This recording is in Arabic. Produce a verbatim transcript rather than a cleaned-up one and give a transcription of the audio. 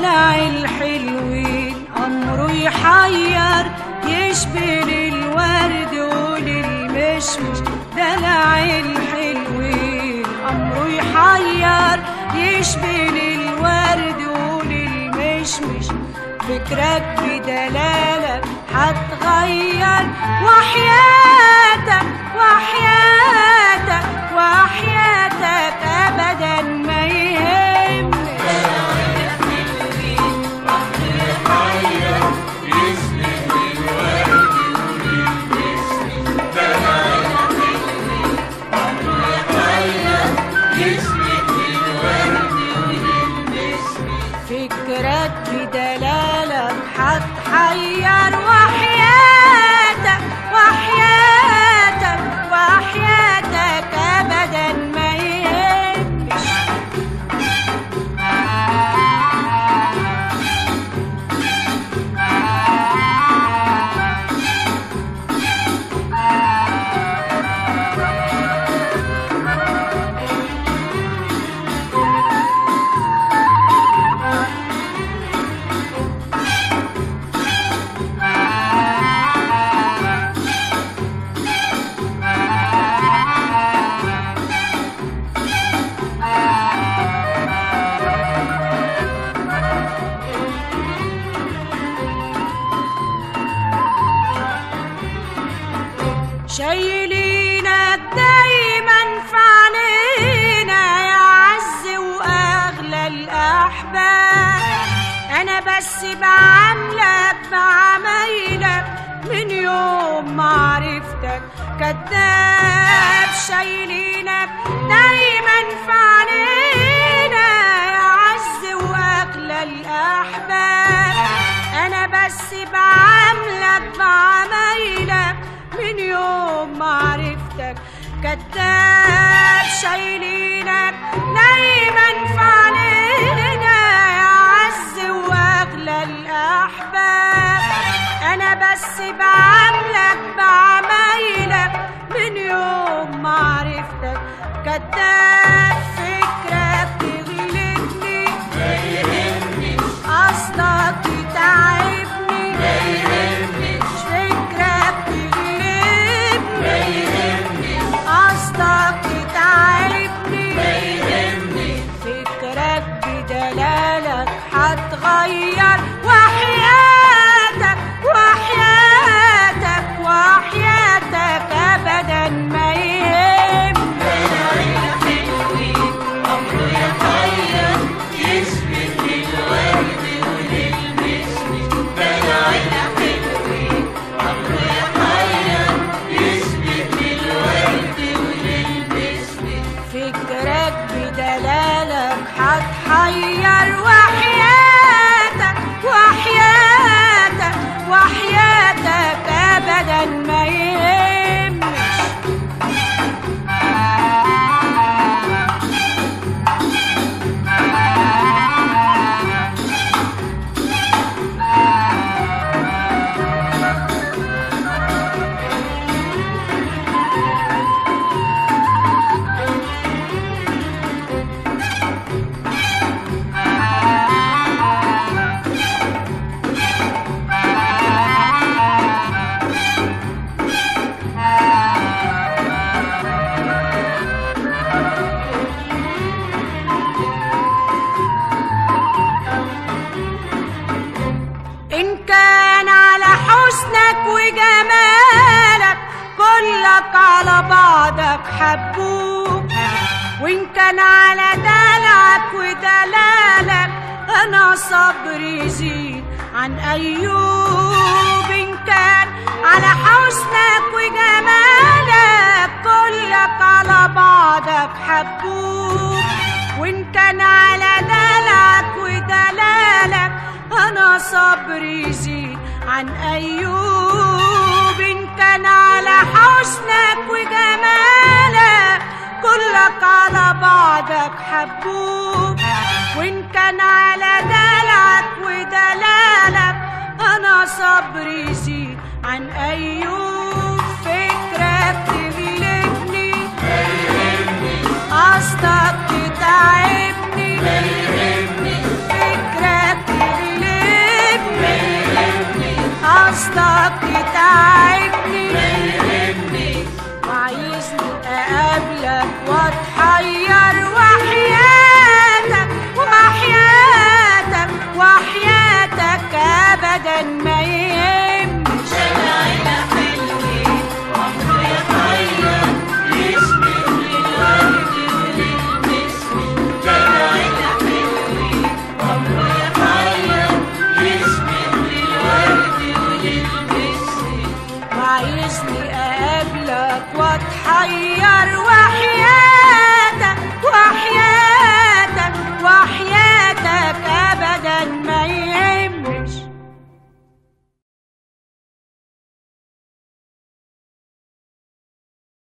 دلع الحلوين أمره يحير يشبه للورد وللمشمش. دلع الحلوين أمره يحير يشبه للورد وللمشمش. فكرك بدلالك هتغير وحياتك وحياتك وحياتك أبدا ما يهمش. فكرك بدلالك هتحير وحياتك وحياتك وحياتك أبدا ما يهمش. شايلينك دايما في عينينا يا عز واغلى الاحباب. انا بس بعاملك بعمايلك من يوم ما عرفتك كداب. شايلينك دايما في عينينا يا عز واغلى الاحباب. انا بس بعاملك بعمايلك من يوم ما عرفتك كداب. شايلينك دايما في عينينا يا عز واغلى الاحباب. انا بس بعاملك بعمايلك من يوم ما عرفتك كداب. فكرك تغلبني ما يهمني، قصدك يتعبني ما يهمني. فكرك ما يهمني، قصدك يتعبني ما يهمني. فكرك بدلالك هتغير وحياتك وحياتك وحياتك أبدا ما يهمني. دلع الحلوين أمره يحير يشبه للورد وللمشمش. دلع الحلوين أمره يحير فكرك بدلالك هتحير وحياتك وحياتك وحياتك أبدا ما يهمش. وجمالك كلك على بعضك حبوك. وإن كان على دلعك ودلالك أنا صبري يزيد عن أيوب. إن كان على حسنك وجمالك كلك على بعضك حبوك. وإن كان على دلعك ودلالك أنا صبري يزيد عن أيوب. إن كان على حسنك وجمالك كلك على بعضك حبوك. وإن كان على دلعك ودلالك أنا صبري يزيد عن أيوب.